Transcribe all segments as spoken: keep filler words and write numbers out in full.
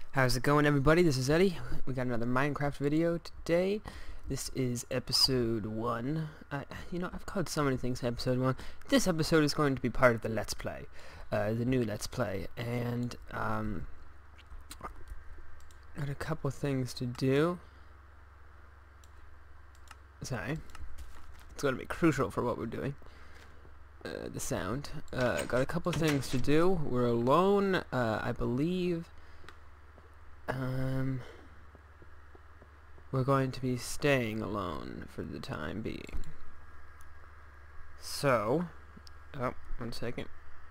How's it going, everybody? This is Eddie. We got another Minecraft video today. This is episode one. I, you know, I've called so many things episode one. This episode is going to be part of the Let's Play, uh, the new Let's Play, and um, got a couple things to do. Sorry, it's going to be crucial for what we're doing. Uh, the sound. Uh, got a couple things to do. We're alone, uh, I believe. Um, we're going to be staying alone for the time being. So, oh, one second.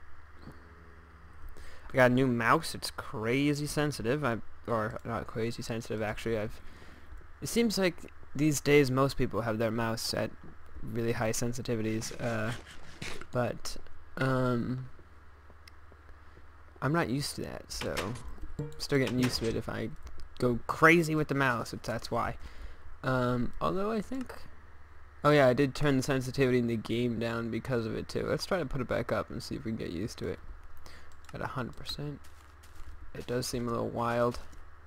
I got a new mouse. It's crazy sensitive. I, or not crazy sensitive, actually. I've. It seems like these days most people have their mouse at really high sensitivities. Uh, but um, I'm not used to that, so. Still getting used to it. If I go crazy with the mouse, it's, that's why. Um, although I think... Oh yeah, I did turn the sensitivity in the game down because of it too. Let's try to put it back up and see if we can get used to it. At one hundred percent. It does seem a little wild.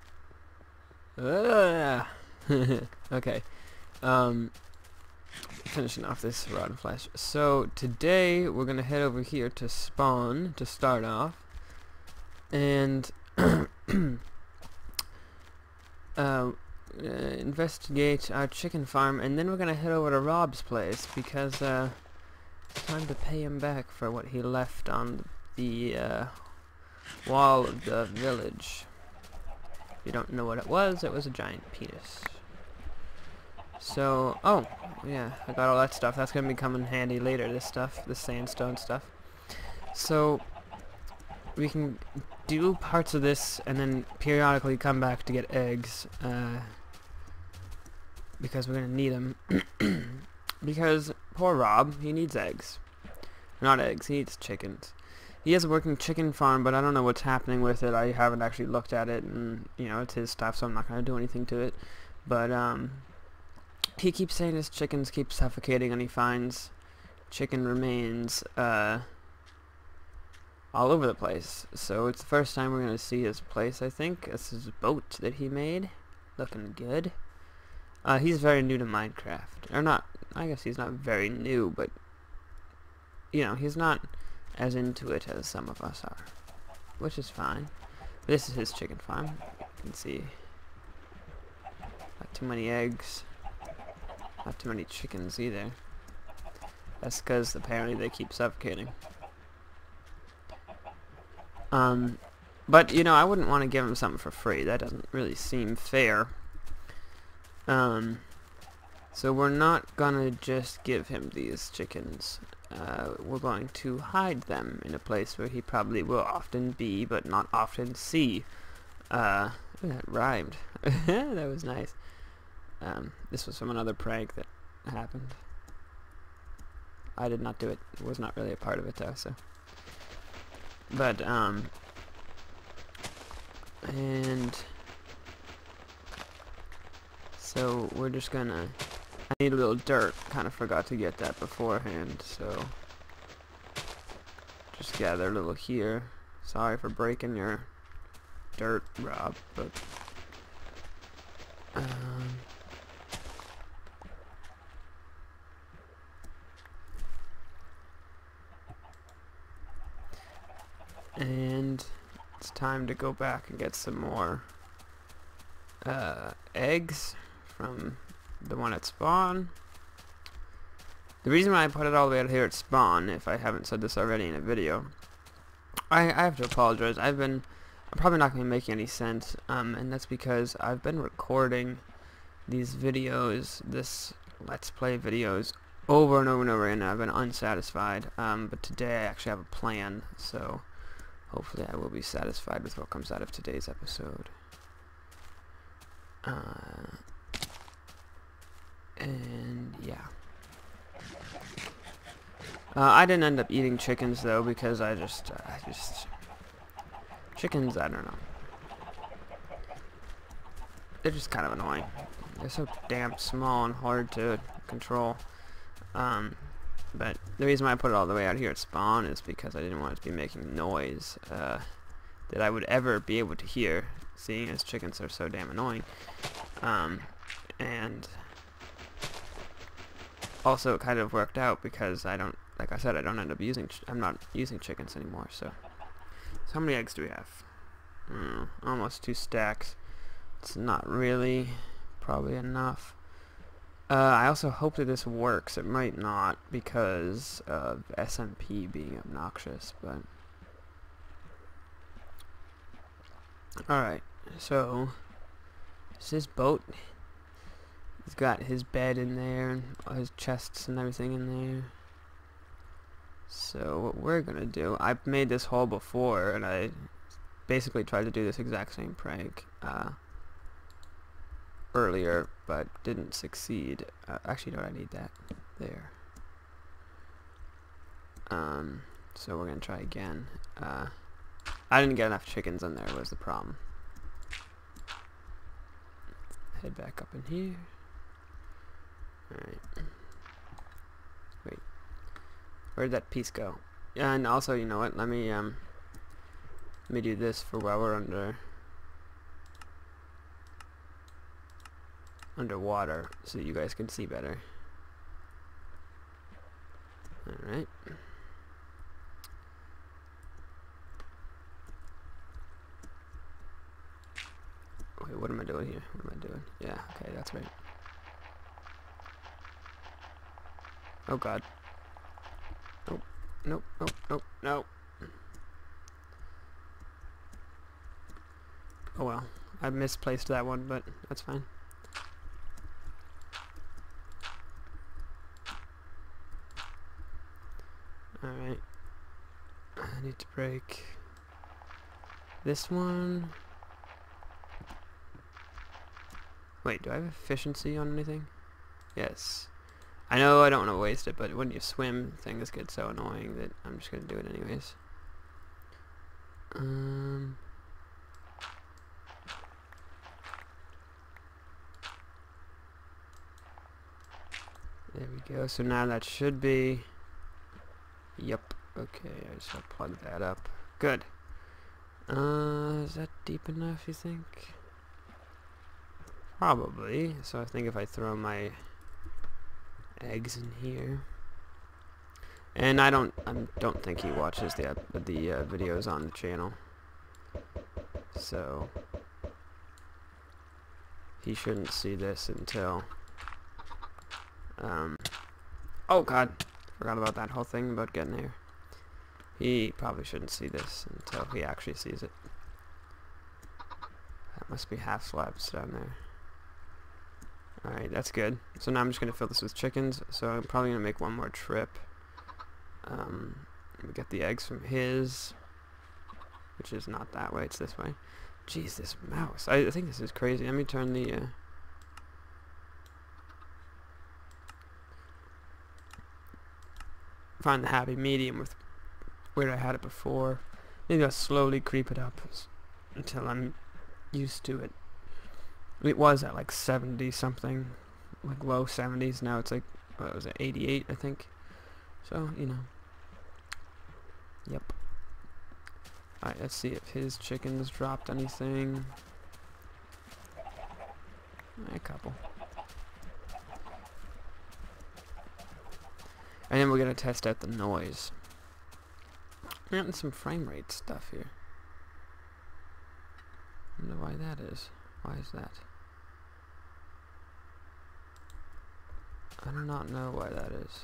Uh, okay. Um, finishing off this rotten flesh. So today we're going to head over here to spawn to start off. And... uh, uh, investigate our chicken farm, and then we're gonna head over to Rob's place because uh, it's time to pay him back for what he left on the uh, wall of the village. If you don't know what it was, it was a giant penis. So, oh, yeah, I got all that stuff. That's gonna be coming handy later, this stuff, the sandstone stuff. So, we can do parts of this and then periodically come back to get eggs, uh, because we're gonna need them. Because poor Rob, he needs eggs. Not eggs, he needs chickens. He has a working chicken farm, but I don't know what's happening with it. I haven't actually looked at it, and you know, it's his stuff, so I'm not gonna do anything to it. But um, he keeps saying his chickens keep suffocating, and he finds chicken remains uh, all over the place. So it's the first time we're going to see his place, I think. This is a boat that he made. Looking good. Uh, he's very new to Minecraft. Or not, I guess he's not very new, but, you know, he's not as into it as some of us are. Which is fine. This is his chicken farm. You can see. Not too many eggs. Not too many chickens either. That's because apparently they keep suffocating. Um, but, you know, I wouldn't want to give him something for free. That doesn't really seem fair. Um, so we're not gonna just give him these chickens. Uh, we're going to hide them in a place where he probably will often be, but not often see. Uh, that rhymed. That was nice. Um, this was from another prank that happened. I did not do it. It was not really a part of it, though, so... But, um, and, so we're just gonna, I need a little dirt, kind of forgot to get that beforehand, so, just gather a little here. Sorry for breaking your dirt, Rob, but, um, and it's time to go back and get some more uh, eggs from the one at spawn. The reason why I put it all the way out here at spawn, if I haven't said this already in a video, I, I have to apologize. I've been, I'm probably not going to be making any sense, um, and that's because I've been recording these videos, this Let's Play videos, over and over and over, and I've been unsatisfied. Um, but today I actually have a plan, so hopefully I will be satisfied with what comes out of today's episode. Uh, and yeah. Uh, I didn't end up eating chickens though, because I just, uh, I just, chickens, I don't know. They're just kind of annoying. They're so damn small and hard to control. Um, But the reason why I put it all the way out here at spawn is because I didn't want it to be making noise uh, that I would ever be able to hear. seeing as chickens are so damn annoying. Um, and also it kind of worked out because I don't, like I said, I don't end up using, ch I'm not using chickens anymore, so. So how many eggs do we have? Mm, almost two stacks. It's not really probably enough. Uh, I also hope that this works. It might not because of S M P being obnoxious, but... Alright, so... It's his boat. He's got his bed in there, and all his chests and everything in there. So what we're gonna do... I've made this hole before, and I basically tried to do this exact same prank. Uh... earlier, but didn't succeed. Uh, actually, no, I need that there. Um, so we're gonna try again. Uh, I didn't get enough chickens in there was the problem. Head back up in here. Alright. Wait. Where'd that piece go? Yeah, and also, you know what? Let me, um, let me do this for while we're under... underwater so you guys can see better. Alright. Wait, what am I doing here? What am I doing? Yeah, okay, that's right. Oh god. Nope. Nope, nope, nope, no. Oh well. I misplaced that one, but that's fine. Alright, I need to break this one. Wait, do I have efficiency on anything? Yes. I know I don't want to waste it, but when you swim, things get so annoying that I'm just going to do it anyways. Um... There we go, so now that should be... Yep. Okay, I just gotta plug that up. Good. Uh, is that deep enough, you think? Probably. So I think if I throw my eggs in here, and I don't, I don't think he watches the uh, the uh, videos on the channel, so he shouldn't see this until. Um. Oh God. Forgot about that whole thing about getting here. He probably shouldn't see this until he actually sees it. That must be half slabs down there. Alright, that's good. So now I'm just going to fill this with chickens. So I'm probably going to make one more trip. Um, we get the eggs from his, which is not that way, it's this way. Jeez, this mouse. I, I think this is crazy. Let me turn the... Uh, find the happy medium with where I had it before. Maybe I'll slowly creep it up until I'm used to it. It was at like seventy something, like low seventies. Now it's like, what was it, eighty-eight I think. So, you know. Yep. Alright, let's see if his chickens dropped anything. A couple. And then we're going to test out the noise. We're getting some frame rate stuff here. I wonder why that is. Why is that? I do not know why that is.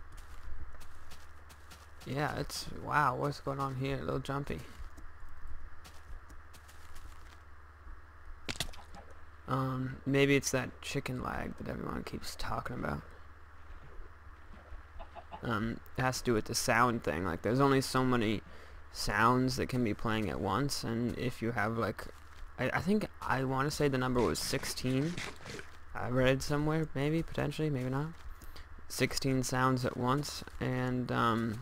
Yeah, it's... Wow, what's going on here? A little jumpy. Um, maybe it's that chicken lag that everyone keeps talking about. Um, it has to do with the sound thing. Like, there's only so many sounds that can be playing at once, and if you have, like, I, I think I want to say the number was sixteen. I read somewhere, maybe, potentially, maybe not. sixteen sounds at once, and, um...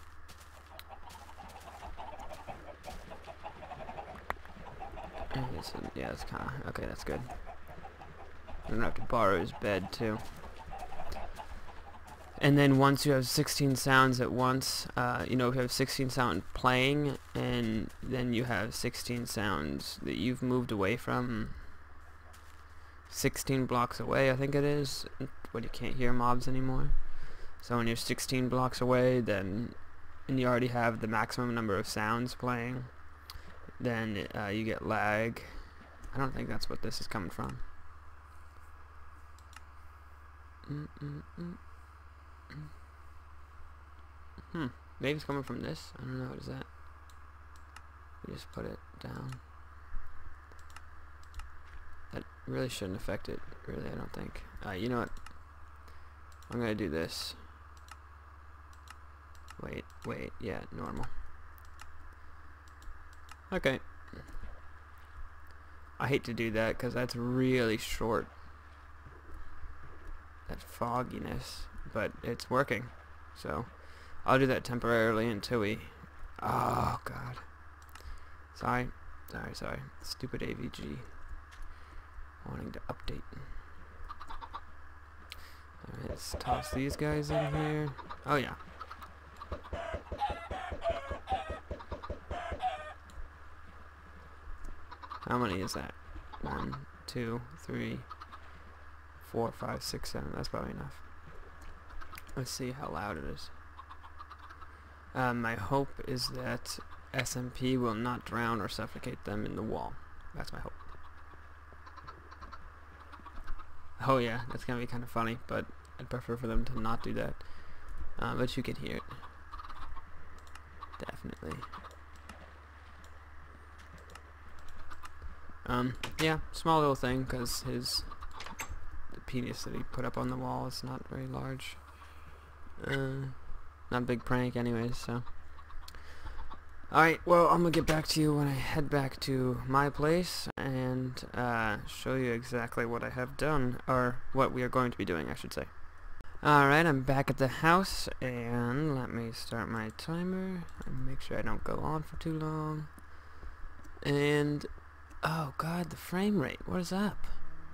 It's, yeah, it's kind of... Okay, that's good. I'm gonna have to borrow his bed, too. And then once you have sixteen sounds at once, uh, you know, if you have sixteen sound playing, and then you have sixteen sounds that you've moved away from, sixteen blocks away, I think it is, when you can't hear mobs anymore. So when you're sixteen blocks away, then, and you already have the maximum number of sounds playing, then uh, you get lag. I don't think that's what this is coming from. Mm -mm -mm. Hmm, maybe it's coming from this. I don't know. What is that? We just put it down. That really shouldn't affect it. Really, I don't think. Uh, you know what? I'm gonna do this. Wait, wait. Yeah, normal. Okay. I hate to do that because that's really short. That fogginess, but it's working. So I'll do that temporarily until we... Oh, God. Sorry. Sorry, sorry. Stupid A V G. Wanting to update. Alright, let's toss these guys in here. Oh, yeah. How many is that? One, two, three, four, five, six, seven. That's probably enough. Let's see how loud it is. Um, my hope is that S M P will not drown or suffocate them in the wall. That's my hope. Oh yeah, that's gonna be kind of funny, but I'd prefer for them to not do that. Uh, but you can hear it. Definitely. Um, yeah, small little thing, because his the penis that he put up on the wall is not very large. Uh, not a big prank anyways, so. Alright, well, I'm gonna get back to you when I head back to my place and uh, show you exactly what I have done, or what we are going to be doing, I should say. Alright, I'm back at the house, and let me start my timer and make sure I don't go on for too long. And, oh god, the frame rate, what is up?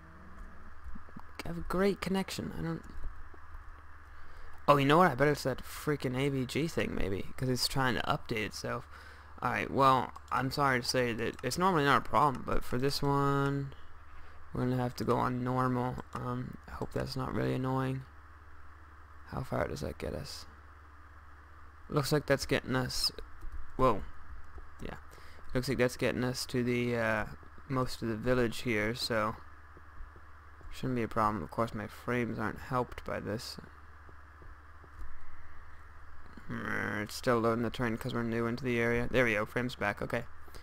I have a great connection, I don't... Oh, you know what? I bet it's that freaking A V G thing, maybe, because it's trying to update itself. Alright, well, I'm sorry to say that it's normally not a problem, but for this one, we're going to have to go on normal. Um, I hope that's not really annoying. How far does that get us? Looks like that's getting us... Whoa. Yeah. Looks like that's getting us to the, uh, most of the village here, so... Shouldn't be a problem. Of course, my frames aren't helped by this. It's still loading the train because we're new into the area. There we go, frames back, okay.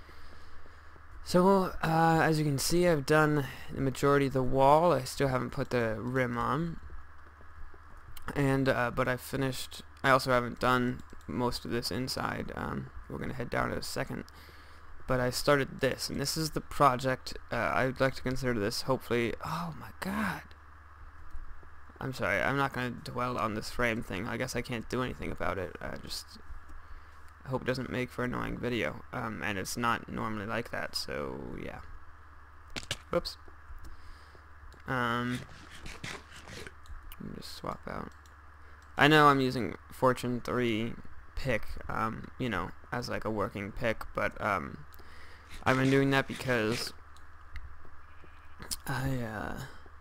So, uh, as you can see, I've done the majority of the wall. I still haven't put the rim on. And, uh, but I've finished, I also haven't done most of this inside. Um, we're going to head down in a second. But I started this, and this is the project. Uh, I'd like to consider this, hopefully, oh my god. I'm sorry, I'm not going to dwell on this frame thing. I guess I can't do anything about it. I just hope it doesn't make for an annoying video. Um, and it's not normally like that, so yeah. Whoops. Um, let me just swap out. I know I'm using Fortune three pick, um, you know, as like a working pick, but um, I've been doing that because I, uh...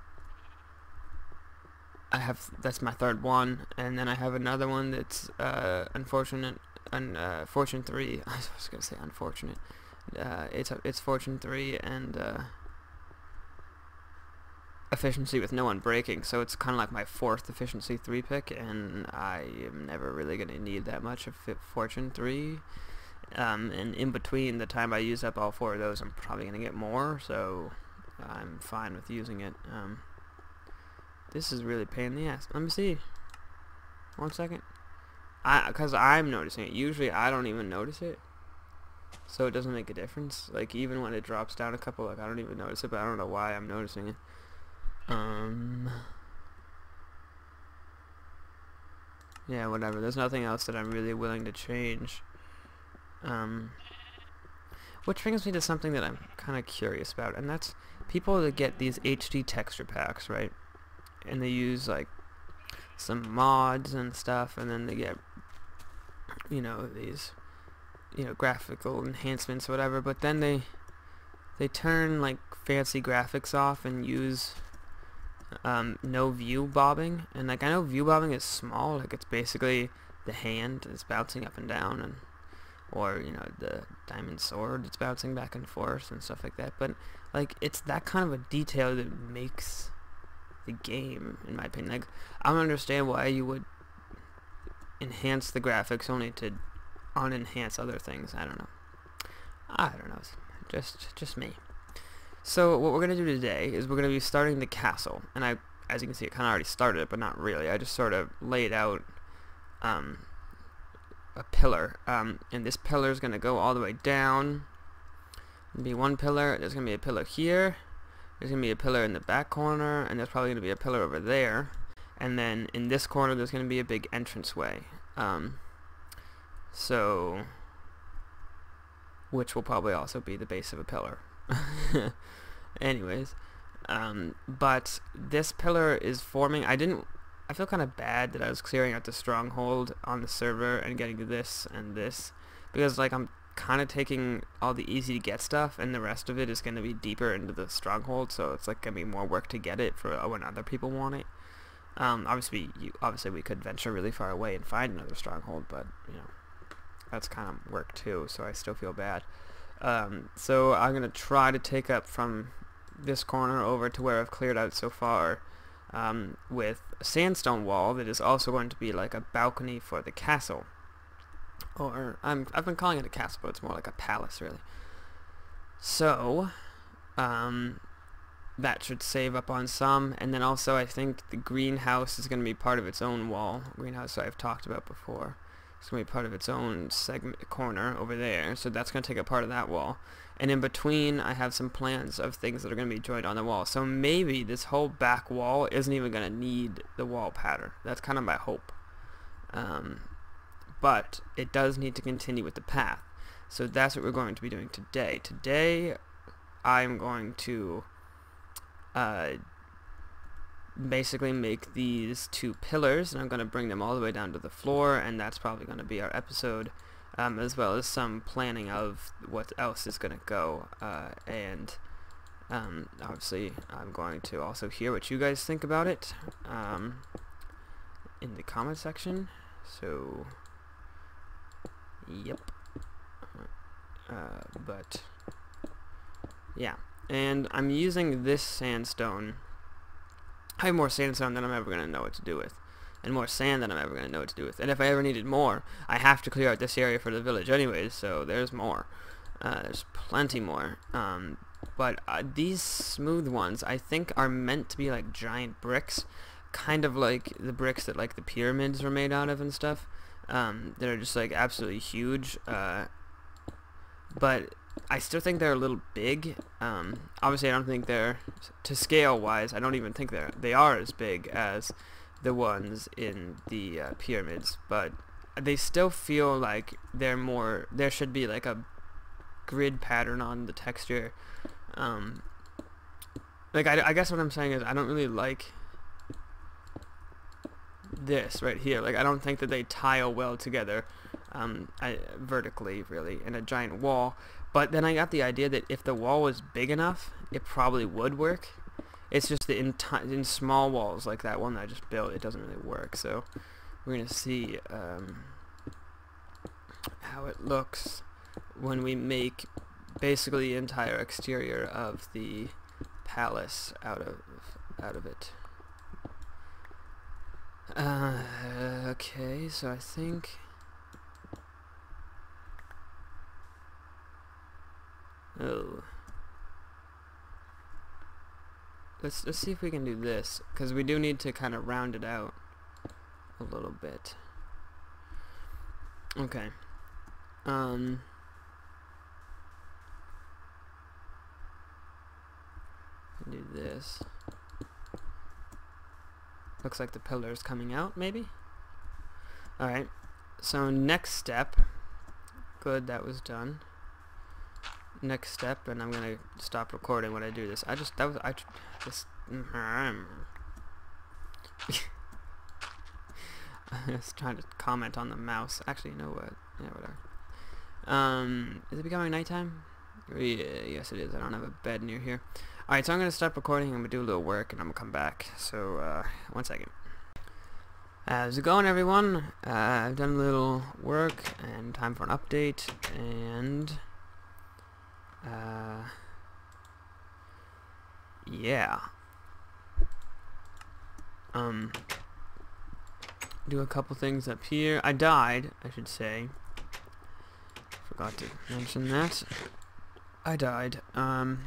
I have, that's my third one, and then I have another one that's uh, unfortunate, un, uh, Fortune three, I was going to say unfortunate, uh, it's, it's Fortune three and uh, efficiency with no unbreaking, so it's kind of like my fourth efficiency three pick, and I am never really going to need that much of Fortune three, um, and in between the time I use up all four of those, I'm probably going to get more, so I'm fine with using it. Um, This is really a pain in the ass. Let me see. One second. I, cause I'm noticing it. Usually I don't even notice it, so it doesn't make a difference. Like even when it drops down a couple, like I don't even notice it. But I don't know why I'm noticing it. Um. Yeah, whatever. There's nothing else that I'm really willing to change. Um. Which brings me to something that I'm kind of curious about, and that's people that get these H D texture packs, right? And they use like some mods and stuff, and then they get, you know, these, you know, graphical enhancements or whatever, but then they they turn like fancy graphics off and use um, no view bobbing. And like, I know view bobbing is small, like it's basically the hand is bouncing up and down, and or you know, the diamond sword it's bouncing back and forth and stuff like that, but like it's that kind of a detail that makes the game, in my opinion. Like, I don't understand why you would enhance the graphics only to unenhance other things. I don't know. I don't know. Just just me. So what we're gonna do today is we're gonna be starting the castle, and I, as you can see, it kind of already started it, but not really. I just sort of laid out um, a pillar, um, and this pillar is gonna go all the way down. There'll be one pillar. There's gonna be a pillar here. There's going to be a pillar in the back corner, and there's probably going to be a pillar over there. And then in this corner, there's going to be a big entranceway. Um, so, which will probably also be the base of a pillar. Anyways, um, but this pillar is forming. I didn't, I feel kind of bad that I was clearing out the stronghold on the server and getting this and this, because like I'm kind of taking all the easy to get stuff, and the rest of it is going to be deeper into the stronghold, so it's like going to be more work to get it for when other people want it. Um, obviously, you, obviously we could venture really far away and find another stronghold, but you know, that's kind of work too, so I still feel bad. Um, so I'm going to try to take up from this corner over to where I've cleared out so far, um, with a sandstone wall that is also going to be like a balcony for the castle. Or, I'm, I've been calling it a castle, but it's more like a palace, really. So, um, that should save up on some. And then also, I think the greenhouse is going to be part of its own wall. Greenhouse I've talked about before. It's going to be part of its own segment corner over there. So that's going to take up part of that wall. And in between, I have some plans of things that are going to be joined on the wall. So maybe this whole back wall isn't even going to need the wall pattern. That's kind of my hope. Um... But it does need to continue with the path. So that's what we're going to be doing today. Today, I'm going to uh, basically make these two pillars, and I'm going to bring them all the way down to the floor, and that's probably going to be our episode, um, as well as some planning of what else is going to go. Uh, and um, obviously, I'm going to also hear what you guys think about it um, in the comment section. So... Yep. Uh, but yeah, and I'm using this sandstone. I have more sandstone than I'm ever gonna know what to do with, and more sand than I'm ever gonna know what to do with. And if I ever needed more, I have to clear out this area for the village anyways. So there's more. Uh, there's plenty more. Um, but uh, these smooth ones, I think, are meant to be like giant bricks, kind of like the bricks that like the pyramids were made out of and stuff. Um, that are just like absolutely huge, uh, but I still think they're a little big. Um, obviously I don't think they're, to scale wise, I don't even think they're, they are as big as the ones in the uh, pyramids, but they still feel like they're more, there should be like a grid pattern on the texture. Um, like I, I guess what I'm saying is I don't really like this right here. Like, I don't think that they tile well together um, I, vertically, really, in a giant wall. But then I got the idea that if the wall was big enough, it probably would work. It's just that in, t in small walls like that one that I just built, it doesn't really work. So we're going to see um, how it looks when we make basically the entire exterior of the palace out of out of it. Uh, okay, so I think oh let's let's see if we can do this, because we do need to kind of round it out a little bit. Okay. Um do this. Looks like the pillar is coming out, maybe? Alright, so next step. Good, that was done. Next step, and I'm gonna stop recording when I do this. I just, that was, I just, I was trying to comment on the mouse. Actually, you know what? Yeah, whatever. Um, is it becoming nighttime? Yeah, yes it is. I don't have a bed near here. Alright, so I'm going to stop recording. I'm going to do a little work and I'm going to come back. So, uh, one second. How's it going, everyone? Uh, I've done a little work and time for an update. And, uh, yeah. Um, do a couple things up here. I died, I should say. Forgot to mention that. I died. Um,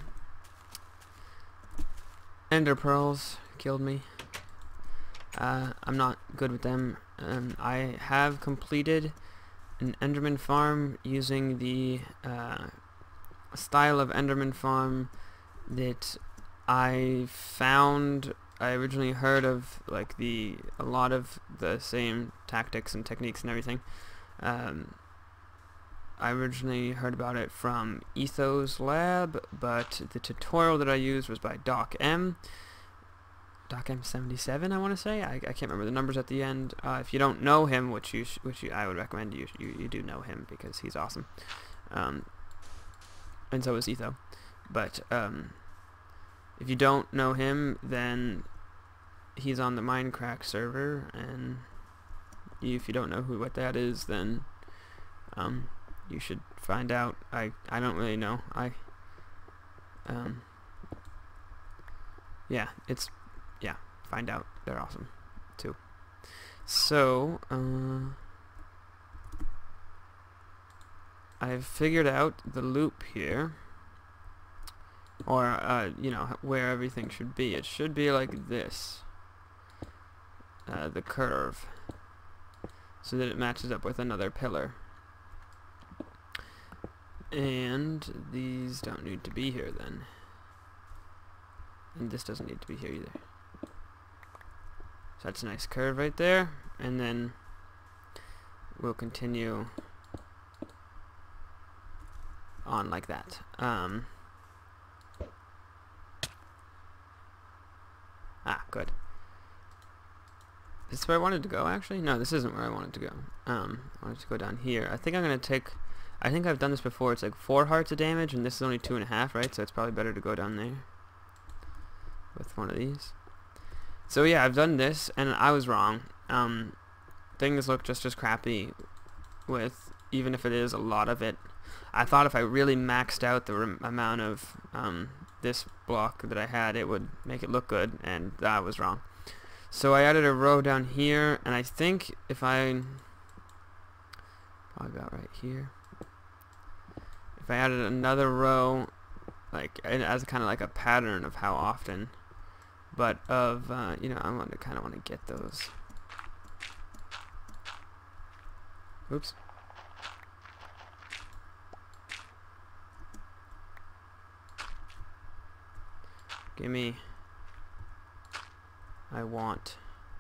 Ender pearls killed me. Uh, I'm not good with them. Um, I have completed an Enderman farm using the uh, style of Enderman farm that I found. I originally heard of like the a lot of the same tactics and techniques and everything. Um, I originally heard about it from Ethos Lab, but the tutorial that I used was by Doc M. Doc M seventy-seven, I want to say. I, I can't remember the numbers at the end. Uh, if you don't know him, which you sh which you, I would recommend you, you you do know him because he's awesome. Um, and so is Etho. But um, if you don't know him, then he's on the Minecraft server, and if you don't know who what that is, then um, you should find out. I I don't really know. I um yeah, it's yeah, find out. They're awesome too. So uh, I've figured out the loop here, or uh, you know, where everything should be. It should be like this. Uh, the curve, so that it matches up with another pillar. And these don't need to be here then. And this doesn't need to be here either. So that's a nice curve right there. And then we'll continue on like that. Um, ah, good. Is this where I wanted to go, actually? No, this isn't where I wanted to go. Um, I wanted to go down here. I think I'm going to take... I think I've done this before. It's like four hearts of damage, and this is only two and a half, right? So it's probably better to go down there with one of these. So yeah, I've done this, and I was wrong. Um, things look just as crappy with, even if it is a lot of it. I thought if I really maxed out the rem amount of um, this block that I had, it would make it look good, and I was wrong. So I added a row down here, and I think if I probably about right here, if I added another row, like as kind of like a pattern of how often, but of uh, you know, I want to kind of want to get those. Oops. Give me. I want.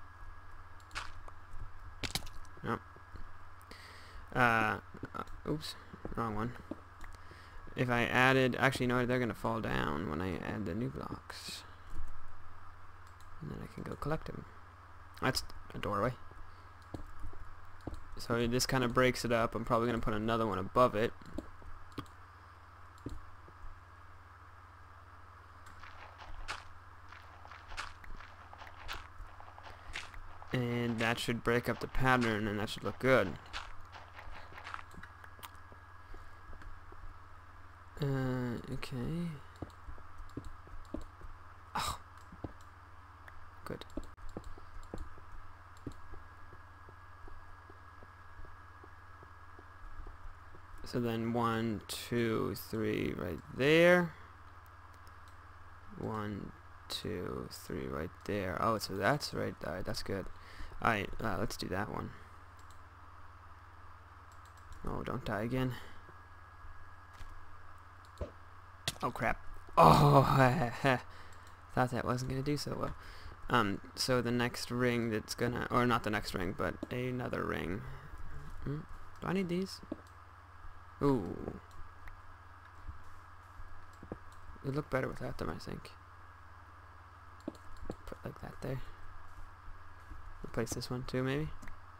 Nope. Uh, uh, oops, wrong one. If I added, actually, no, they're gonna fall down when I add the new blocks, and then I can go collect them. That's a doorway. So this kind of breaks it up. I'm probably gonna put another one above it. And that should break up the pattern, and that should look good. Uh, okay. Oh. Good. So then one, two, three right there. One, two, three right there. Oh, so that's right. Alright, that's good. Alright, uh, let's do that one. Oh, don't die again. Oh, crap. Oh, thought that wasn't going to do so well. Um, so the next ring that's gonna, or not the next ring, but another ring. Hmm? Do I need these? Ooh. It look better without them, I think. Put like that there. Replace this one too, maybe.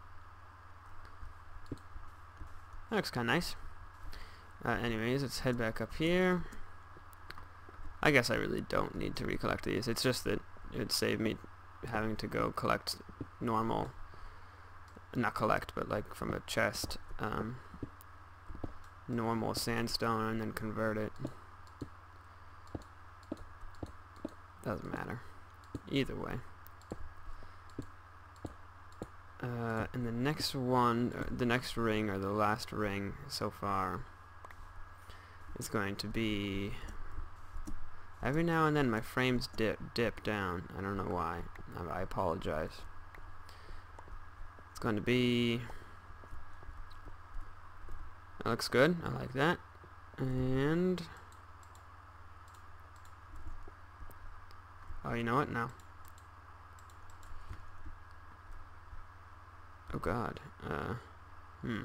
That looks kind of nice. Uh, anyways, let's head back up here. I guess I really don't need to recollect these. It's just that it would save me having to go collect normal, not collect, but like from a chest, um, normal sandstone and then convert it. Doesn't matter. Either way. Uh, and the next one, uh, the next ring, or the last ring so far, is going to be... Every now and then my frames dip, dip down. I don't know why. I, I apologize. It's going to be... That looks good. I like that. And... Oh, you know what? No. Oh God. Uh, hmm.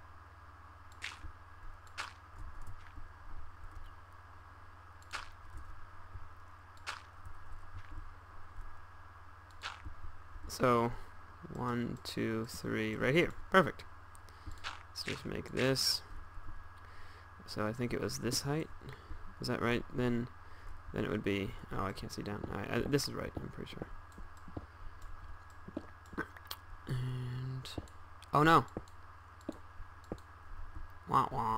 So, one, two, three, right here. Perfect. Let's just make this. So I think it was this height. Is that right? Then, then it would be. Oh, I can't see down. All right, uh, this is right. I'm pretty sure. And oh no. Wah wah.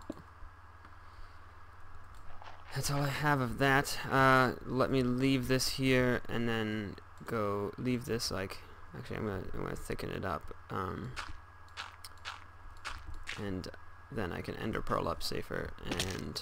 That's all I have of that. Uh, let me leave this here and then go leave this like. Actually, I'm gonna I'm gonna thicken it up, um, and then I can ender pearl up safer. And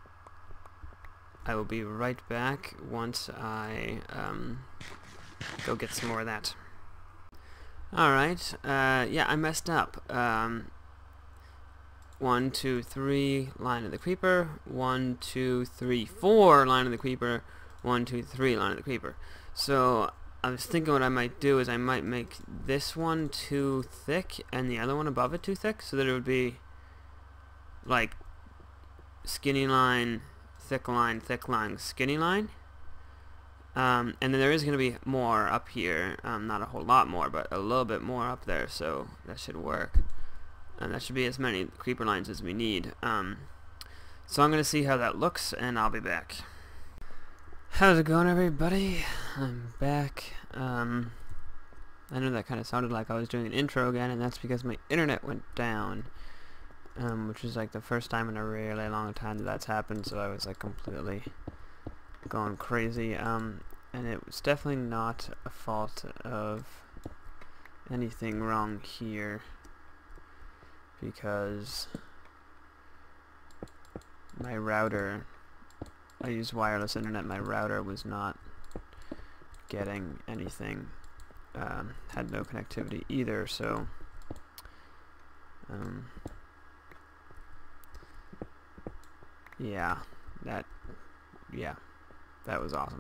I will be right back once I um, go get some more of that. All right. Uh, yeah, I messed up. Um, one, two, three, line of the creeper. One, two, three, four, line of the creeper. One, two, three, line of the creeper. So I was thinking what I might do is I might make this one too thick and the other one above it too thick, so that it would be like skinny line, thick line, thick line, skinny line. Um, and then there is going to be more up here, um, not a whole lot more, but a little bit more up there, so that should work. And that should be as many creeper lines as we need. Um, so I'm going to see how that looks, and I'll be back. How's it going, everybody? I'm back. Um, I know that kind of sounded like I was doing an intro again, and that's because my internet went down, um, which is like the first time in a really long time that that's happened, so I was like completely going crazy. Um, and it was definitely not a fault of anything wrong here, because my router... I use wireless internet. My router was not getting anything. Um, had no connectivity either, so um, yeah, that yeah, that was awesome.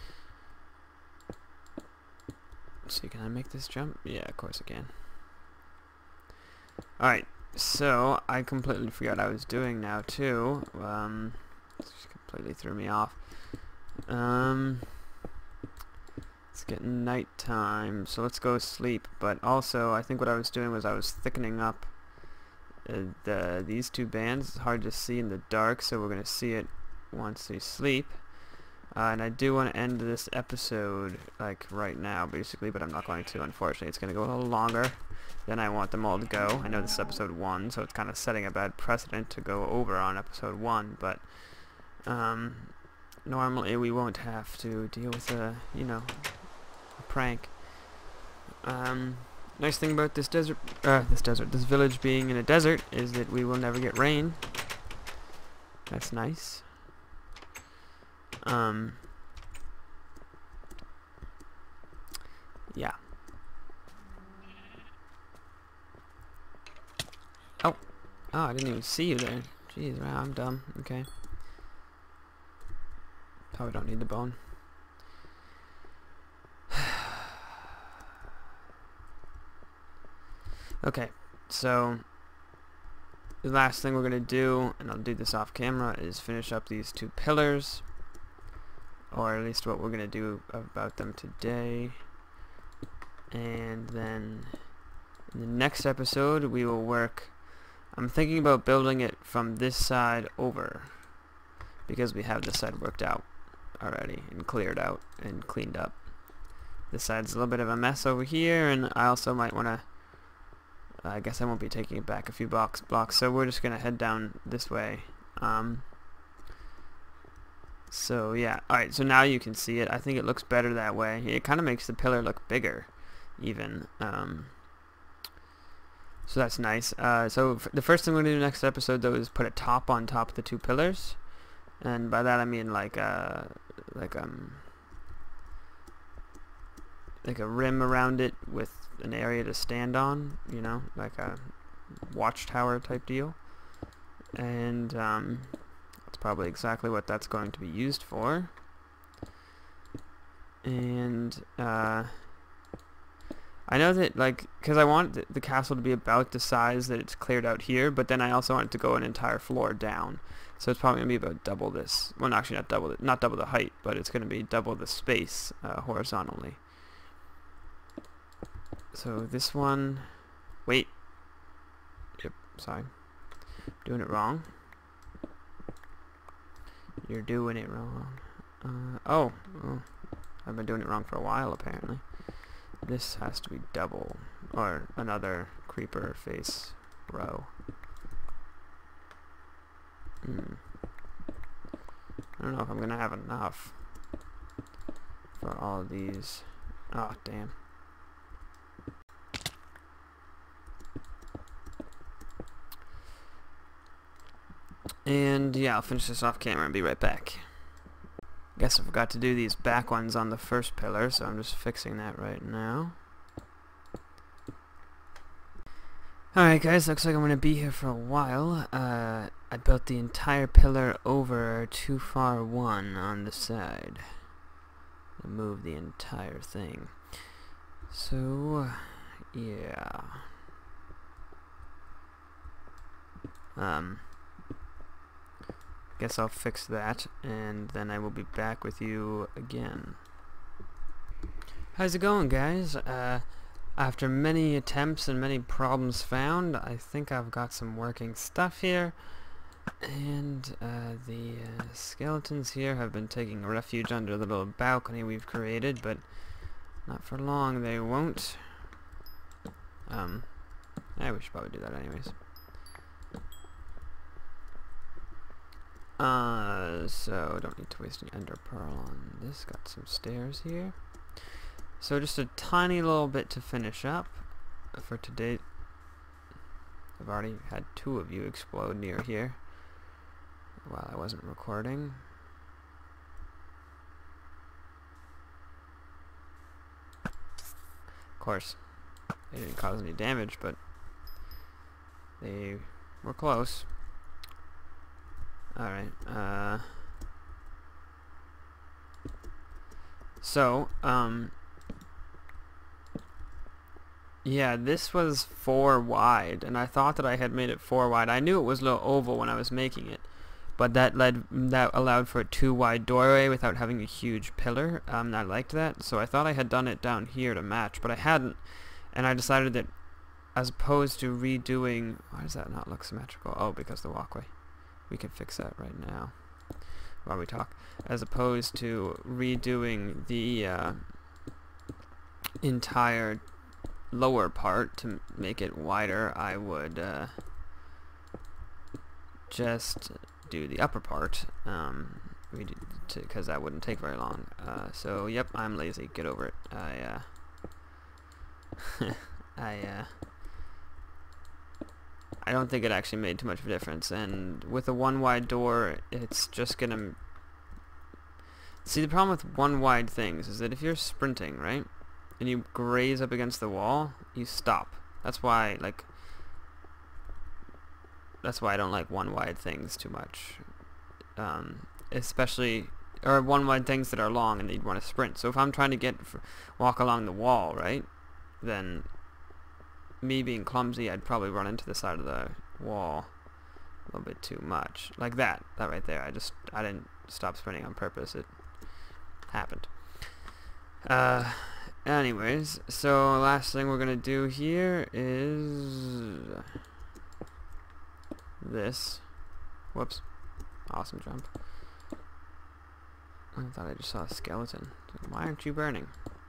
Let's see, can I make this jump? Yeah, of course I can. Alright, so I completely forgot what I was doing now too. Um, Just completely threw me off. Um, it's getting night time, so let's go sleep. But also, I think what I was doing was I was thickening up uh, the these two bands. It's hard to see in the dark, so we're gonna see it once we sleep. Uh, and I do want to end this episode like right now, basically, but I'm not going to. Unfortunately, it's gonna go a little longer than I want them all to go. I know this is episode one, so it's kind of setting a bad precedent to go over on episode one, but. Um, normally we won't have to deal with a, you know, a prank. Um, nice thing about this desert, uh, this desert, this village being in a desert is that we will never get rain. That's nice. Um, yeah. Oh, oh, I didn't even see you there. Jeez, wow, I'm dumb. Okay. Probably don't need the bone. Okay, so the last thing we're gonna do, and I'll do this off camera, is finish up these two pillars, or at least what we're gonna do about them today. And then in the next episode we will work I'm thinking about building it from this side over, because we have this side worked out already and cleared out and cleaned up. This side's a little bit of a mess over here, and I also might want to, I guess I won't be taking it back a few blocks, blocks so we're just going to head down this way. Um, so yeah, alright, so now you can see it. I think it looks better that way. It kind of makes the pillar look bigger, even. Um, so that's nice. Uh, so f the first thing we're going to do next episode, though, is put a top on top of the two pillars. And by that I mean like uh, like um like a rim around it with an area to stand on, you know, like a watchtower type deal. And um, that's probably exactly what that's going to be used for. And uh, I know that, like, because I want th the castle to be about the size that it's cleared out here, but then I also want it to go an entire floor down. So it's probably going to be about double this. Well, actually not double it, not double the height, but it's going to be double the space uh, horizontally. So this one, wait, yep, sorry, doing it wrong. You're doing it wrong. Uh, oh, oh, I've been doing it wrong for a while apparently. This has to be double, or another creeper face row. Hmm. I don't know if I'm gonna have enough for all of these. Oh, damn. And yeah, I'll finish this off camera and be right back. Guess I forgot to do these back ones on the first pillar, so I'm just fixing that right now. Alright guys, looks like I'm going to be here for a while. Uh, I built the entire pillar over too far one on the side. I moved the entire thing. So, yeah. Um, guess I'll fix that, and then I will be back with you again. How's it going, guys? Uh, After many attempts and many problems found, I think I've got some working stuff here. And uh, the uh, skeletons here have been taking refuge under the little balcony we've created, but not for long they won't. Um, yeah, we should probably do that anyways. Uh, so don't need to waste any ender pearl on this. Got some stairs here. So just a tiny little bit to finish up for today. I've already had two of you explode near here while I wasn't recording. Of course, they didn't cause any damage, but they were close. Alright, uh... So, um... yeah, this was four wide, and I thought that I had made it four wide. I knew it was a little oval when I was making it, but that led that allowed for a two wide doorway without having a huge pillar. Um, I liked that, so I thought I had done it down here to match, but I hadn't, and I decided that as opposed to redoing, why does that not look symmetrical? Oh, because the walkway. We can fix that right now while we talk. As opposed to redoing the uh, entire lower part to make it wider, I would uh, just do the upper part, um, because that wouldn't take very long. Uh, so yep, I'm lazy. Get over it. I uh, I uh, I don't think it actually made too much of a difference. And with a one wide door, it's just gonna see, the problem with one wide things is that if you're sprinting, right, and you graze up against the wall, you stop. That's why, like, that's why I don't like one wide things too much. Um, especially, or one wide things that are long and you'd want to sprint. So if I'm trying to get, walk along the wall, right, then me being clumsy, I'd probably run into the side of the wall a little bit too much. Like that, that right there. I just, I didn't stop sprinting on purpose. It happened. Uh... Anyways, so last thing we're gonna do here is this. Whoops. Awesome jump. I thought I just saw a skeleton. Why aren't you burning?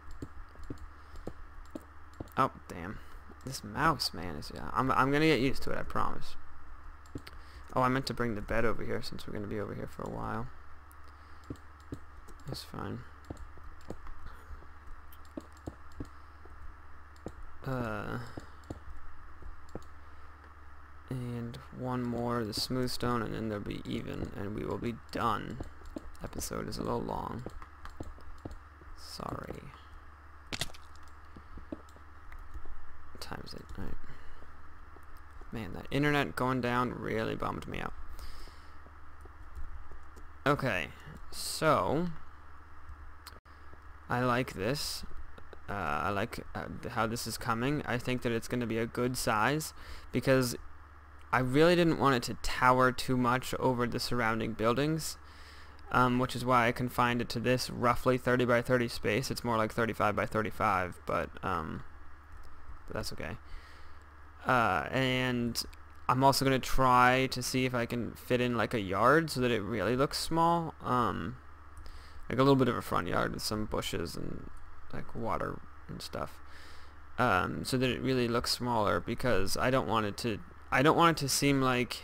Oh, damn. This mouse, man, is... Yeah, I'm, I'm gonna get used to it, I promise. Oh, I meant to bring the bed over here since we're gonna be over here for a while. That's fine. Uh... And one more of the smooth stone, and then they'll be even, and we will be done. Episode is a little long. Sorry. What time is it? Alright. Man, that internet going down really bummed me out. Okay, so I like this. Uh, I like uh, how this is coming. I think that it's going to be a good size because I really didn't want it to tower too much over the surrounding buildings, um, which is why I confined it to this roughly thirty by thirty space. It's more like thirty-five by thirty-five, but, um, but that's okay. Uh, and I'm also going to try to see if I can fit in like a yard so that it really looks small. Um, like a little bit of a front yard with some bushes and like water and stuff. Um, so that it really looks smaller because I don't want it to I don't want it to seem like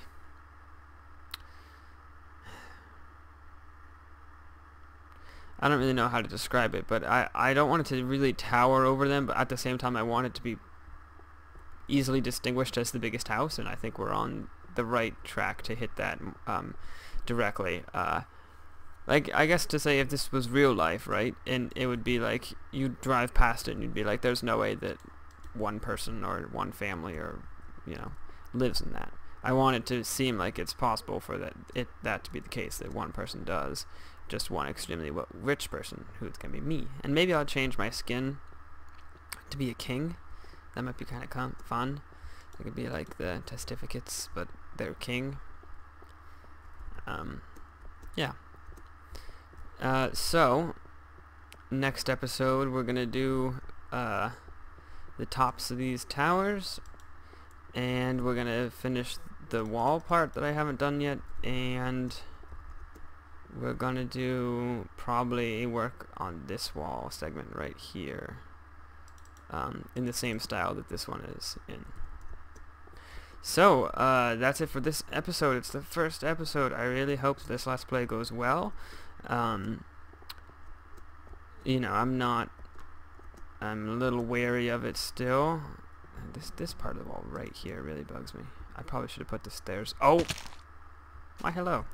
I don't really know how to describe it, but I, I don't want it to really tower over them, but at the same time I want it to be easily distinguished as the biggest house, and I think we're on the right track to hit that um, directly. Uh, like, I guess to say if this was real life, right, and it would be like, you'd drive past it and you'd be like, there's no way that one person or one family or, you know, lives in that. I want it to seem like it's possible for that it that to be the case, that one person does, just one extremely rich person, who it's gonna be me. And maybe I'll change my skin to be a king. That might be kind of fun. It could be like the testificates, but they're king. Um, yeah. Uh, so next episode we're gonna do uh, the tops of these towers. And we're going to finish the wall part that I haven't done yet, and we're going to do probably work on this wall segment right here, um, in the same style that this one is in. So, uh, that's it for this episode. It's the first episode. I really hope this Let's Play goes well. Um, you know, I'm not... I'm a little wary of it still. This this part of the wall right here really bugs me. I probably should have put the stairs. Oh! Why, hello.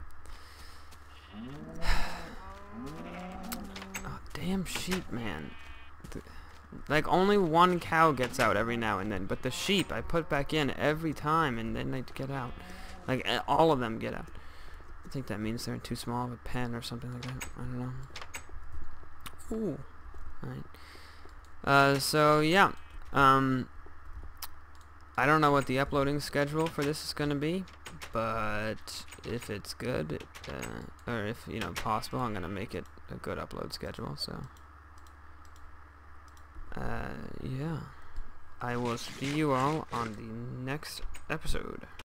Oh, damn sheep, man. The, like, only one cow gets out every now and then, but the sheep I put back in every time, and then they get out. Like, all of them get out. I think that means they're in too small of a pen or something like that. I don't know. Ooh. Alright. Uh, so, yeah. Um... I don't know what the uploading schedule for this is going to be, but if it's good, uh, or if, you know, possible, I'm going to make it a good upload schedule, so, uh, yeah. I will see you all on the next episode.